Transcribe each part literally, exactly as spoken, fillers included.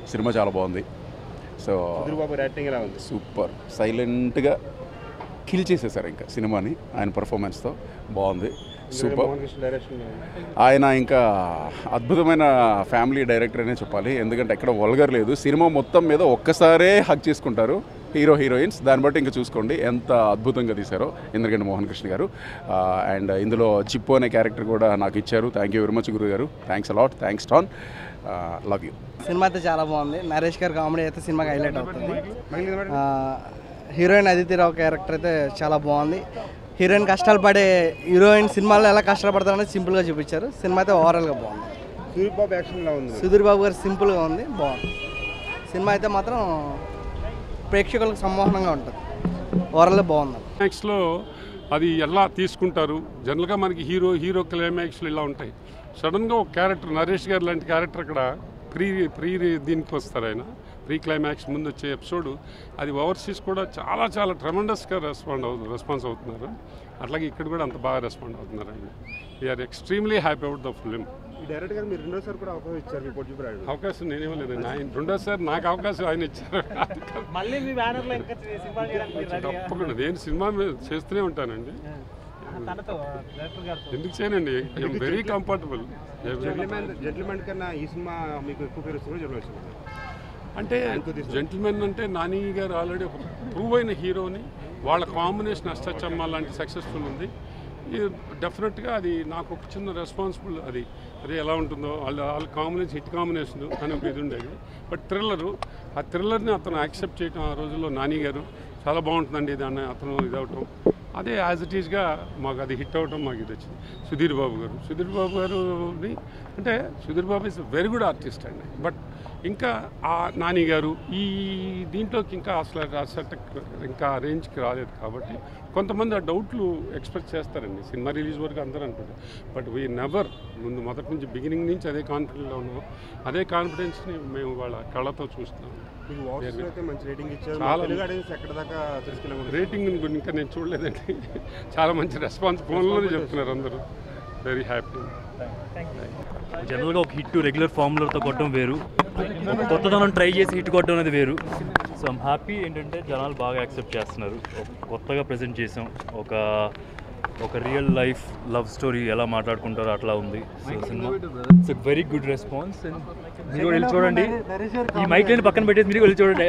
Cinema చాలా బాగుంది. So super, సైలెంట్గా కిల్ చేసేసారు ఇంకా సినిమాని ఆయన పర్ఫార్మెన్స్తో. బాగుంది, సూపర్. ఆయన ఇంకా అద్భుతమైన ఫ్యామిలీ డైరెక్టర్ అనే చెప్పాలి, ఎందుకంటే ఎక్కడ వల్గర్ లేదు. సినిమా మొత్తం మీద ఒక్కసారే హక్ చేసుకుంటారు హీరో హీరోయిన్స్. దాన్ని బట్టి ఇంకా చూసుకోండి ఎంత అద్భుతంగా తీశారో ఇంద్రగంటి మోహన్ కృష్ణ గారు. అండ్ ఇందులో చిప్పు అనే క్యారెక్టర్ కూడా నాకు ఇచ్చారు. Thank you very much Guru garu, thanks a lot, thanks ton, love you. Cinema అయితే చాలా బాగుంది. నరేష్ గారు కామెడీ అయితే సినిమాకి హైలైట్ అవుతుంది. హీరోయిన్ అదితిరావు క్యారెక్టర్ అయితే చాలా బాగుంది. హీరోయిన్ కష్టాలు పడే హీరోయిన్ సినిమాలో ఎలా కష్టాలు పడతారనేది సింపుల్గా చూపించారు. సినిమా అయితే ఓవరాల్గా బాగుంది. సుధీర్ బాబు యాక్షన్లో ఉంది. సుధీర్ బాబు గారు సింపుల్గా ఉంది, బాగుంది. సినిమా అయితే మాత్రం ప్రేక్షకులకు సంమోహనంగా ఉంటుంది. ఓవరాల్గా బాగుంది. క్లైమాక్స్లో అది ఎలా తీసుకుంటారు, జనరల్గా మనకి హీరో హీరో క్లైమాక్స్లు ఇలా ఉంటాయి. సడన్గా ఒక క్యారెక్టర్ నరేష్ గారు లాంటి క్యారెక్టర్ అక్కడ ప్రీ ప్రీ దీనికి వస్తారు. ఆయన ప్రీ క్లైమాక్స్ ముందు వచ్చే ఎపిసోడ్ అది ఓవర్సీస్ కూడా చాలా చాలా ట్రెమెండస్గా రెస్పాండ్ అవుతుంది రెస్పాన్స్ అవుతున్నారు. అట్లాగే ఇక్కడ కూడా అంత బాగా రెస్పాండ్ అవుతున్నారు. అండి we are extremely happy about the film. Director garu మీరు రెండోసారి కూడా అవకాశం ఇచ్చారు, రిపోర్ట్ చూపరాడు. అవకాశం నేనేమలేదండి, ఆయన రెండోసారి నాకు అవకాశం ఆయన ఇచ్చారు. తప్పకుండా నేను సినిమా చేస్తూనే ఉంటానండి, ఎందుకు చేయనండి. I'm very comfortable. జెంటిల్మెన్ కన్నా ఈ సినిమా మీకు ఎక్కువ పేరు వస్తుంది. అంటే జెంటిల్మెన్ అంటే నాని గారు ఆల్రెడీ ఒక ప్రూవ్ అయిన హీరోని, వాళ్ళ కాంబినేషన్ అష్టచమ్మ లాంటి సక్సెస్ఫుల్ ఉంది. డెఫినెట్గా అది నాకు ఒక చిన్న రెస్పాన్సిబుల్. అది అదే ఎలా ఉంటుందో వాళ్ళ వాళ్ళ కాంబినేషన్ హిట్ కాంబినేషన్ అని ఒక ఇది ఉండేది. బట్ థ్రిల్లరు, ఆ థ్రిల్లర్ని అతను యాక్సెప్ట్ చేయడం ఆ రోజుల్లో నాని గారు చాలా బాగుంటుందండి దాన్ని అతను ఇది అవటం, అదే యాజ్ ఇట్ ఈస్గా మాకు అది హిట్ అవ్వటం మాకు ఇది వచ్చింది. సుధీర్ బాబు గారు సుధీర్ బాబు గారుని అంటే Sudheer Babu is very good artist అండి. బట్ ఇంకా ఆ నాని గారు ఈ దీంట్లోకి ఇంకా అసలు అసలు ఇంకా రేంజ్కి రాలేదు కాబట్టి కొంతమంది ఆ డౌట్లు ఎక్స్ప్రెస్ చేస్తారండి సినిమా రిలీజ్ వరకు అందరూ అనుకుంటారు. బట్ వీ నెవర్ ముందు మొదటి నుంచి బిగినింగ్ నుంచి అదే కాన్ఫిడెంట్లో ఉన్నాం, అదే కాన్ఫిడెన్స్ని మేము వాళ్ళ కళ్ళతో చూస్తున్నాం. చాలా రేటింగ్ ఇంకా నేను చూడలేదండి, చాలా మంచి రెస్పాన్స్ ఫోన్లోనే చెప్తున్నారు అందరూ. Very happy. జనరల్గా ఒక హిట్ రెగ్యులర్ ఫార్ములతో కొట్టడం వేరు, కొత్తదనం ట్రై చేసి హిట్ కొట్టడం అనేది వేరు. సో ఐమ్ హ్యాపీ ఏంటంటే జనాలు బాగా యాక్సెప్ట్ చేస్తున్నారు. కొత్తగా ప్రజెంట్ చేసాం, ఒక ఒక రియల్ లైఫ్ లవ్ స్టోరీ ఎలా మాట్లాడుకుంటారో అట్లా ఉంది. So cinema it's very good response. మీరు వెళ్ళి చూడండి, ఈ మైక్ లైన్ పక్కన పెట్టేసి మీరు వెళ్ళి చూడండి.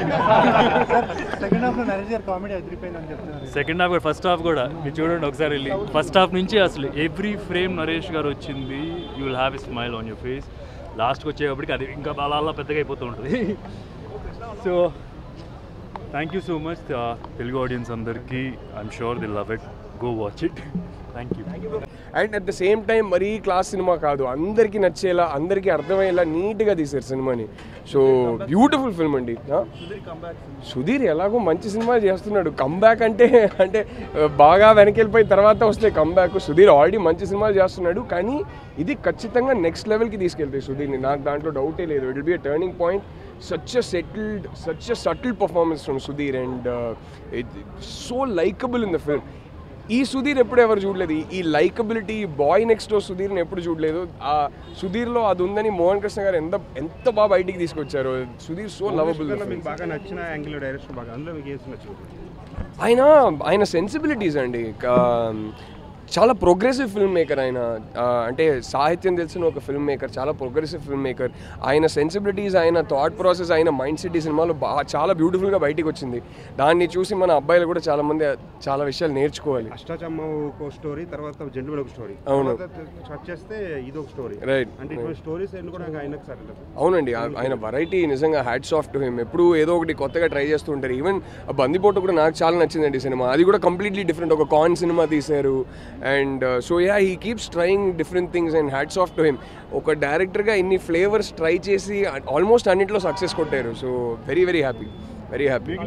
సెకండ్ హాఫ్ ఫస్ట్ హాఫ్ కూడా మీరు చూడండి ఒకసారి వెళ్ళి. ఫస్ట్ హాఫ్ నుంచి అసలు ఎవ్రీ ఫ్రేమ్ నరేష్ గారు వచ్చింది, you will have a smile on your face. లాస్ట్కి వచ్చేటప్పటికి అది ఇంకా అలా అలా పెద్దగా అయిపోతూ ఉంటుంది. So thank you so much Telugu audience అందరికీ. I'm sure they love it, go watch it. Thank you. And at the same time మరీ క్లాస్ సినిమా కాదు, అందరికీ నచ్చేలా అందరికీ అర్థమయ్యేలా నీట్గా తీశారు సినిమాని. సో బ్యూటిఫుల్ ఫిల్మ్ అండి. సుధీర్ ఎలాగో మంచి సినిమా చేస్తున్నాడు. కమ్బ్యాక్ అంటే అంటే బాగా వెనక్కి వెళ్ళిపోయిన తర్వాత వస్తే కమ్బ్యాక్. సుధీర్ ఆల్రెడీ మంచి సినిమాలు చేస్తున్నాడు, కానీ ఇది ఖచ్చితంగా నెక్స్ట్ లెవెల్కి తీసుకెళ్తాయి సుధీర్ని, నాకు దాంట్లో డౌటే లేదు. It will be a turning point. Such a settled, such a subtle performance from Sudhir, and uh, it, so likable in the film. ఈ సుధీర్ ఎప్పుడు ఎవరు చూడలేదు, ఈ లైకబిలిటీ బాయ్ నెక్స్ట్ డోర్ సుధీర్ని ఎప్పుడు చూడలేదు. ఆ సుధీర్లో అది ఉందని మోహన్ కృష్ణ గారు ఎంత ఎంత బాగా బయటికి తీసుకొచ్చారు. Sudheer so lovable. బాగా నచ్చిన యాంగిల్ డైరెక్షన్ బాగా, అందులో మీకు ఏం నచ్చింది? ఆయన ఆయన సెన్సిబిలిటీస్ అండి, చాలా ప్రోగ్రెసివ్ ఫిల్మ్ మేకర్ ఆయన. అంటే సాహిత్యం తెలిసిన ఒక ఫిల్మ్ మేకర్, చాలా ప్రోగ్రెసివ్ ఫిల్మ్ మేకర్. ఆయన సెన్సిబిలిటీస్, ఆయన థాట్ ప్రాసెస్, ఆయన మైండ్ సెట్ ఈ సినిమాలో బాగా చాలా బ్యూటిఫుల్గా బయటికి వచ్చింది. దాన్ని చూసి మన అబ్బాయిలు కూడా చాలా మంది చాలా విషయాలు నేర్చుకోవాలి. అష్టాచమ్మ ఒక స్టోరీ, తర్వాత జెంటిల్మెన్ ఒక స్టోరీ, అవును స్టార్ట్ చేస్తే ఇది ఒక స్టోరీ, రైట్. అంటే ఇటువంటి స్టోరీస్ ఎన్ని కూడా ఆయనకు సార్. అవునండి, ఆయన వెరైటీ నిజంగా హ్యాట్స్ ఆఫ్ టు హిమ్. ఎప్పుడు ఏదో ఒకటి కొత్తగా ట్రై చేస్తూ ఉంటారు. ఈవెన్ బందిపోటు కూడా నాకు చాలా నచ్చిందండి సినిమా. అది కూడా కంప్లీట్లీ డిఫరెంట్, ఒక కాన్ సినిమా తీశారు. And so yeah, he keeps trying different things and hats off to him. ఒక డైరెక్టర్గా ఇన్ని ఫ్లేవర్స్ ట్రై చేసి ఆల్మోస్ట్ అన్నింటిలో సక్సెస్ కొట్టారు. So very very happy, very happy.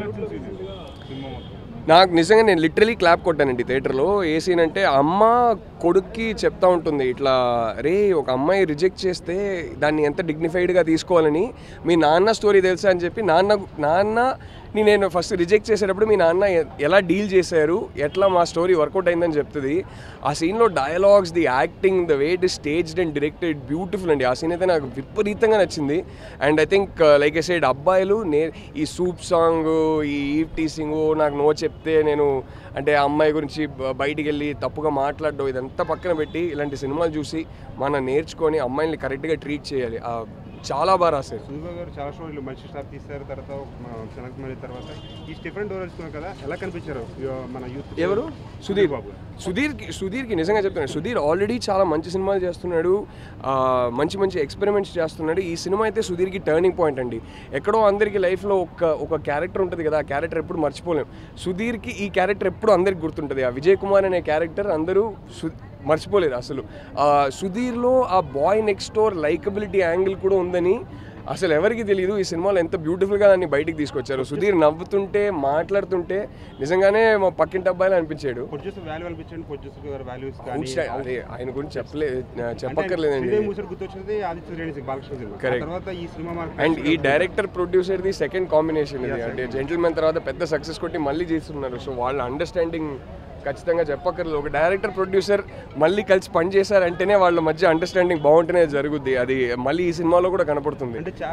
నాకు నిజంగా నేను లిటరలీ క్లాప్ కొట్టానండి థియేటర్లో. ఏ సీన్ అంటే అమ్మ కొడుక్కి చెప్తా ఉంటుంది ఇట్లా, రే ఒక అమ్మాయి రిజెక్ట్ చేస్తే దాన్ని ఎంత డిగ్నిఫైడ్గా తీసుకోవాలని, మీ నాన్న స్టోరీ తెలుసా అని చెప్పి నాన్న నాన్న నేను ఫస్ట్ రిజెక్ట్ చేసేటప్పుడు మీ నాన్న ఎలా డీల్ చేశారు, ఎట్లా మా స్టోరీ వర్కౌట్ అయిందని చెప్తుంది. ఆ సీన్లో dialogues, the acting, the way it is staged and directed beautiful అండి. ఆ సీన్ అయితే నాకు విపరీతంగా నచ్చింది. And I think like I said అబ్బాయిలు నే ఈ సూప్ సాంగ్, ఈ ఈవ్ టీసింగ్, నాకు నో చెప్తే నేను అంటే ఆ అమ్మాయి గురించి బయటికి వెళ్ళి తప్పుగా మాట్లాడడం ఇదంతా పక్కన పెట్టి ఇలాంటి సినిమాలు చూసి మనం నేర్చుకొని అమ్మాయిని కరెక్ట్గా ట్రీట్ చేయాలి. చాలా బాగా రాశారు. సుధీర్ గారు చాలా స్టోరీలు మంచి స్టార్ తీశారు. తర్వాత శనకమణి తర్వాత ఈ స్టెఫెన్ డోర్ వేసుకున్నారు కదా, ఎలా కనిపించారు మన యూత్? ఎవరు? సుధీర్ బాబు. సుధీర్కి సుధీర్కి నిజంగా చెప్తున్నాడు, సుధీర్ ఆల్రెడీ చాలా మంచి సినిమాలు చేస్తున్నాడు, మంచి మంచి ఎక్స్పెరిమెంట్స్ చేస్తున్నాడు. ఈ సినిమా అయితే సుధీర్కి టర్నింగ్ పాయింట్ అండి. ఎక్కడో అందరికీ లైఫ్లో ఒక ఒక క్యారెక్టర్ ఉంటుంది కదా, ఆ క్యారెక్టర్ ఎప్పుడు మర్చిపోలేం. సుధీర్కి ఈ క్యారెక్టర్ ఎప్పుడు అందరికి గుర్తుంటుంది. ఆ విజయ్ కుమార్ అనే క్యారెక్టర్ అందరూ సు మర్చిపోలేదు అసలు. సుధీర్లో ఆ boy next door likability angle కూడా ఉందని అసలు ఎవరికి తెలియదు. ఈ సినిమాలో ఎంత బ్యూటిఫుల్గా దాన్ని బయటికి తీసుకొచ్చారు. సుధీర్ నవ్వుతుంటే మాట్లాడుతుంటే నిజంగానే మా పక్కింటి అబ్బాయిలు అనిపించాడు. అదే ఆయన గురించి చెప్పలే చెప్పక్కర్లేదండి. అండ్ ఈ డైరెక్టర్ ప్రొడ్యూసర్ది సెకండ్ కాంబినేషన్ ఇది. అంటే జెంటిల్మెన్ తర్వాత పెద్ద సక్సెస్ కొట్టి మళ్ళీ చేస్తున్నారు. సో వాళ్ళ అండర్స్టాండింగ్ ఖచ్చితంగా చెప్పక్కర్లేదు. ఒక డైరెక్టర్ ప్రొడ్యూసర్ మళ్ళీ కలిసి పని చేశారంటేనే వాళ్ళ మధ్య అండర్స్టాండింగ్ బాగుంటేనే జరుగుద్ది. అది మళ్ళీ ఈ సినిమాలో కూడా కనపడుతుంది.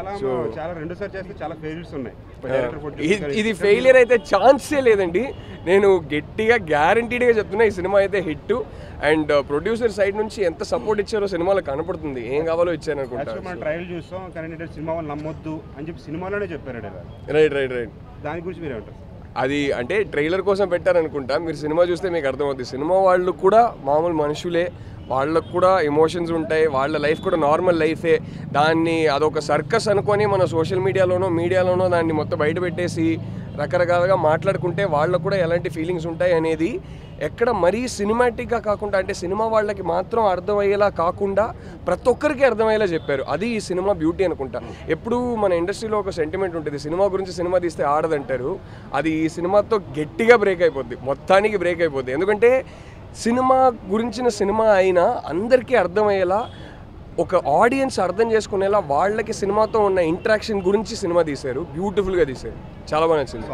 ఇది ఫెయిలియర్ అయితే ఛాన్సే లేదండి. నేను గట్టిగా గ్యారంటీడ్గా చెప్తున్నా, ఈ సినిమా అయితే హిట్. అండ్ ప్రొడ్యూసర్ సైడ్ నుంచి ఎంత సపోర్ట్ ఇచ్చారో సినిమాలో కనపడుతుంది. ఏం కావాలో ఇచ్చారు అనుకుంటా. ట్రయల్ చూస్తాం కానీ సినిమా వాళ్ళు నమ్మొద్దు అని చెప్పి సినిమాలోనే చెప్పారు. రైట్ రైట్ రైట్ దాని గురించి మీరేమంటారు? అది అంటే ట్రైలర్ కోసం పెట్టారనుకుంటా. మీరు సినిమా చూస్తే మీకు అర్థమవుతుంది. సినిమా వాళ్ళు కూడా మామూలు మనుషులే, వాళ్ళకు కూడా ఎమోషన్స్ ఉంటాయి, వాళ్ళ లైఫ్ కూడా నార్మల్ లైఫే. దాన్ని అదొక సర్కస్ అనుకొని మన సోషల్ మీడియాలోనో మీడియాలోనో దాన్ని మొత్తం బయట పెట్టేసి రకరకాలుగా మాట్లాడుకుంటే వాళ్ళకు కూడా ఎలాంటి ఫీలింగ్స్ ఉంటాయి అనేది ఎక్కడ మరీ సినిమాటిక్గా కాకుండా, అంటే సినిమా వాళ్ళకి మాత్రం అర్థమయ్యేలా కాకుండా ప్రతి ఒక్కరికి అర్థమయ్యేలా చెప్పారు. అది ఈ సినిమా బ్యూటీ అనుకుంటా. ఎప్పుడు మన ఇండస్ట్రీలో ఒక సెంటిమెంట్ ఉంటుంది, సినిమా గురించి సినిమా తీస్తే ఆడదంటారు. అది ఈ సినిమాతో గట్టిగా బ్రేక్ అయిపోద్ది, మొత్తానికి బ్రేక్ అయిపోద్ది. ఎందుకంటే సినిమా గురించిన సినిమా అయినా అందరికీ అర్థమయ్యేలా, ఒక ఆడియన్స్ అర్థం చేసుకునేలా వాళ్ళకి సినిమాతో ఉన్న ఇంటరాక్షన్ గురించి సినిమా తీశారు. బ్యూటిఫుల్గా తీశారు, చాలా బాగా నచ్చింది.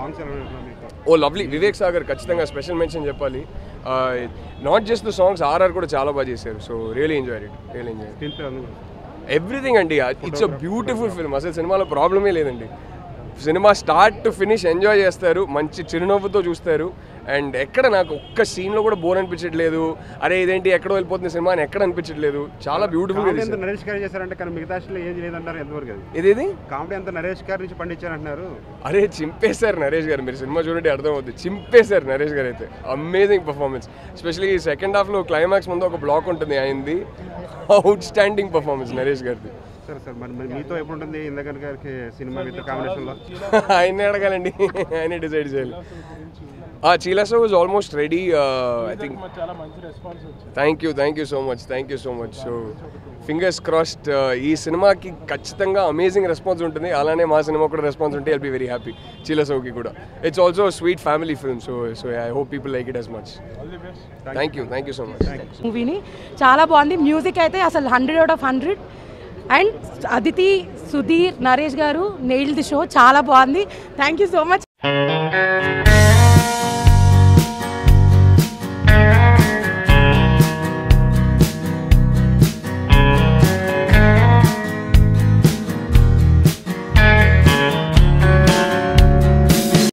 ఓ లవ్లీ, వివేక్ సాగర్ ఖచ్చితంగా స్పెషల్ మెన్షన్ చెప్పాలి. Not just the songs, RR కూడా చాలా బాగా చేశారు. So really enjoy it, really enjoy everything అండి. It's a beautiful film. అసలు సినిమాలో ప్రాబ్లమే లేదండి. Cinema start to finish enjoy చేస్తారు, మంచి చిరునవ్వుతో చూస్తారు. అండ్ ఎక్కడ నాకు ఒక్క సీన్లో కూడా బోర్ అనిపించట్లేదు, అరే ఇదేంటి ఎక్కడో వెళ్ళిపోతుంది సినిమా అని ఎక్కడ అనిపించట్లేదు. చాలా బ్యూటిఫుల్ నరేష్ గారు చేశారంటే కానీ మిగతా ఏం లేదంటారు ఎంతవరకు? ఇదేది కామెడీ అంతా నరేష్ గారి నుంచి పండించారంటున్నారు. అరే చింపేశారు నరేష్ గారు, మీరు సినిమా చూడండి అర్థమవుతుంది. చింపేశారు నరేష్ గారు అయితే. Amazing performance. ఎస్పెషల్లీ సెకండ్ హాఫ్లో క్లైమాక్స్ ముందు ఒక బ్లాక్ ఉంటుంది ఆయనది. అవుట్ స్టాండింగ్ పర్ఫార్మెన్స్ నరేష్ గారిది. సరే సార్, మరి మీతో ఎప్పుడు ఉంటుంది ఇందకర్ గారికి సినిమా మీతో కాంబినేషన్లో? ఆయనే అడగాలండి, ఆయనే డిసైడ్ చేయాలి. Cheela sir was almost ready. I think thank you thank you so much thank you so much. So fingers crossed, ఈ సినిమాకి ఖచ్చితంగా అమేజింగ్ రెస్పాన్స్ ఉంటుంది. అలానే మా సినిమా కూడా రెస్పాన్స్ ఉంటే I'll be very happy. Cheela సార్కి కూడా it's also sweet family film. So so I hope people like it as much. Thank you thank you so much. మూవీని చాలా బాగుంది. మ్యూజిక్ అయితే అసలు hundred out of hundred. And Aditi, Sudheer, Naresh garu nailed the show. చాలా బాగుంది. Thank you so much.